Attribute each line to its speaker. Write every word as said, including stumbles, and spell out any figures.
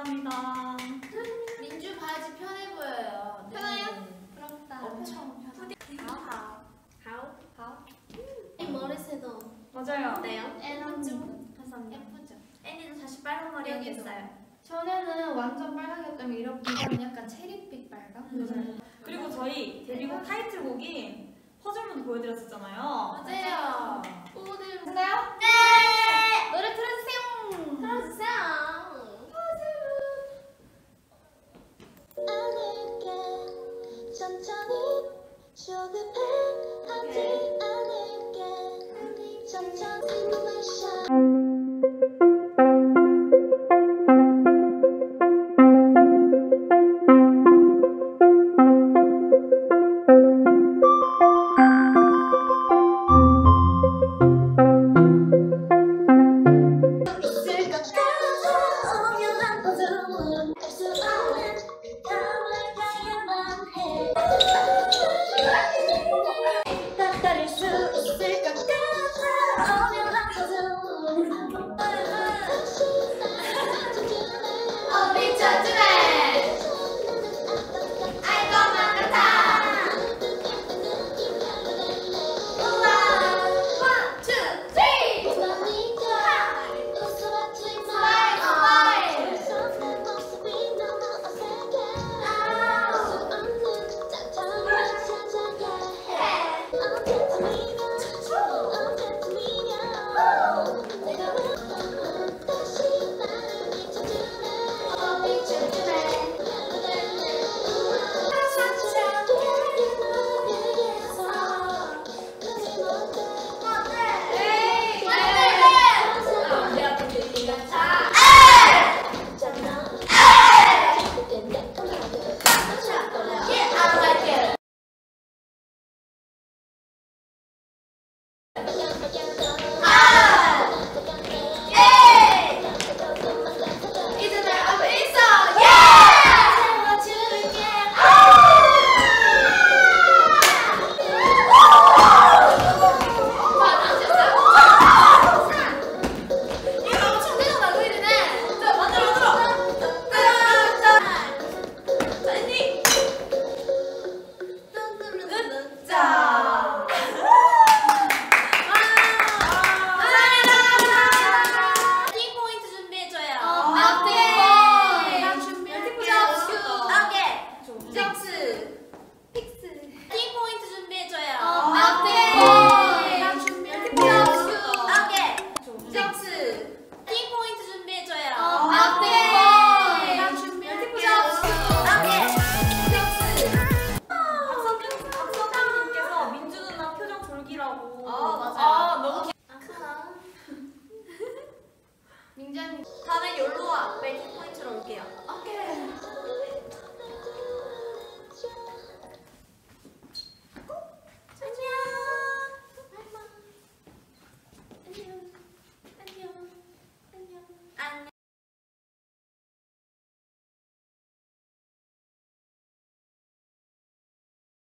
Speaker 1: 감사합니다.
Speaker 2: 민주 바지 편해 보여요. 네.
Speaker 3: 편해요?
Speaker 2: 부럽다.
Speaker 3: 엄청 편해.
Speaker 2: 하우. 하우. 하우.
Speaker 3: 이 머리색도
Speaker 1: 맞아요.
Speaker 3: 어때요?
Speaker 2: 애는
Speaker 1: 감사합니다.
Speaker 2: 예쁘죠?
Speaker 1: 애니도 다시 빨간 머리
Speaker 2: 여기도.
Speaker 1: 하겠어요.
Speaker 2: 전에는 완전 빨갛기 이렇게 이거는 약간 체리빛 빨강?
Speaker 1: 음. 그리고 저희 데뷔곡 타이틀곡이 퍼즐문 보여드렸었잖아요.
Speaker 2: 맞아요.
Speaker 3: 오늘
Speaker 2: 됐나요?
Speaker 3: 네!
Speaker 2: 노래 틀어주세요.
Speaker 3: 틀어주세요.
Speaker 4: 않을게 천천히 조급해하지 않을게 천천히 마셔